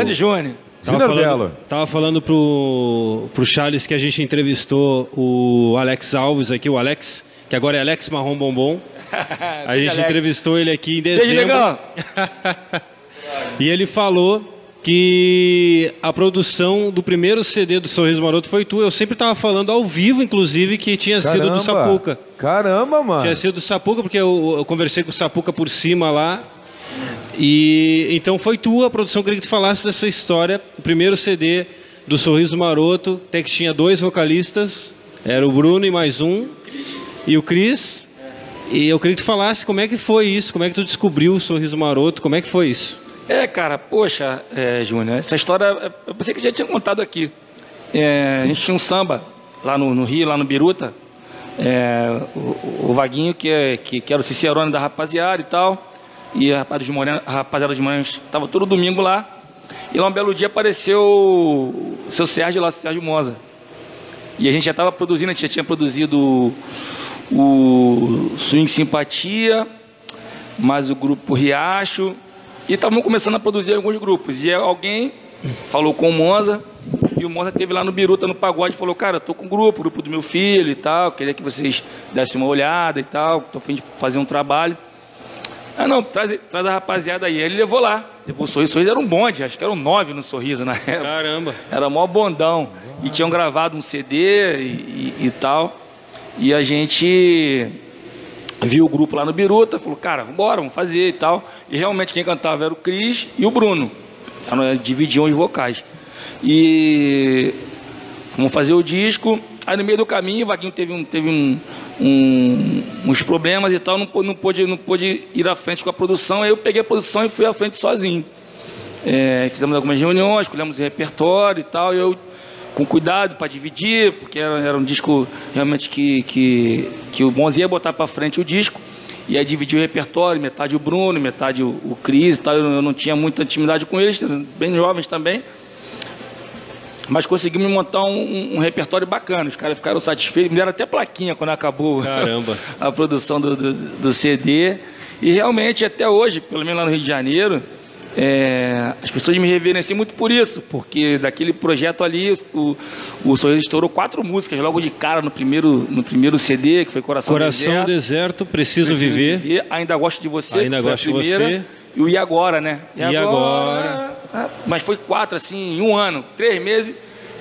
Grande Júnior. Tava falando pro Charles que a gente entrevistou o Alex Alves aqui, o Alex, que agora é Alex Marrom Bombom. A gente entrevistou ele aqui em dezembro. Beijo, legal. E ele falou que a produção do primeiro CD do Sorriso Maroto foi tua. Eu sempre tava falando ao vivo, inclusive, que tinha sido do Sapuca. Caramba, mano. Tinha sido do Sapuca, porque eu conversei com o Sapuca por cima lá. E então foi tua a produção. Eu queria que tu falasse dessa história. O primeiro CD do Sorriso Maroto, até que tinha 2 vocalistas. Era o Bruno e mais um. E o Cris. E eu queria que tu falasse como é que foi isso. Como é que tu descobriu o Sorriso Maroto. Como é que foi isso? Cara, poxa, Júnior, essa história, eu pensei que você já tinha contado aqui. A gente tinha um samba lá no Rio, lá no Biruta. O Vaguinho, que era o cicerone da rapaziada e tal. E a rapaziada de Morena estava todo domingo lá. E lá um belo dia apareceu o seu Sérgio lá, o Sérgio Moza. E a gente já estava produzindo, a gente já tinha produzido o Swing Simpatia, mais o grupo Riacho. E estávamos começando a produzir alguns grupos. E alguém falou com o Monza. E o Monza esteve lá no Biruta, no pagode, e falou: cara, eu tô com um grupo do meu filho e tal. Queria que vocês dessem uma olhada e tal. Tô a fim de fazer um trabalho. Não, traz a rapaziada aí. Ele levou lá. Levou o Sorriso. O Sorriso era um bonde, acho que eram 9 no Sorriso na época. Caramba. Era mó bondão. E tinham gravado um CD e tal. E a gente viu o grupo lá no Biruta, falou: cara, vambora, vamos fazer e tal. E realmente quem cantava era o Cris e o Bruno. Dividiam os vocais. E vamos fazer o disco. Aí no meio do caminho o Vaguinho teve uns problemas e tal, não pôde ir à frente com a produção. Aí eu peguei a produção e fui à frente sozinho. Fizemos algumas reuniões, escolhemos o repertório e tal. E eu, com cuidado para dividir, porque era um disco realmente que o Bonzi ia botar para frente o disco. E aí dividiu o repertório, metade o Bruno, metade o Cris e tal. Eu não tinha muita intimidade com eles, bem jovens também. Mas conseguimos montar um repertório bacana. Os caras ficaram satisfeitos. Me deram até plaquinha quando acabou a produção do CD. E realmente, até hoje, pelo menos lá no Rio de Janeiro, as pessoas me reverenciam muito por isso. Porque daquele projeto ali, o Sorriso estourou 4 músicas logo de cara no primeiro CD, que foi Coração Deserto, Preciso Viver. Ainda Gosto de Você. Ainda Gosto de Você. E o E Agora, né? E Agora? Mas foi 4, assim, em um ano. 3 meses,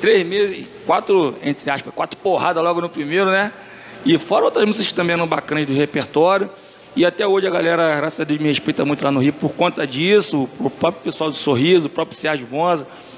4, entre aspas, 4 porradas logo no primeiro, né? E fora outras músicas que também eram bacanas do repertório. E até hoje a galera, graças a Deus, me respeita muito lá no Rio por conta disso. O próprio pessoal do Sorriso, o próprio Sérgio Bonza.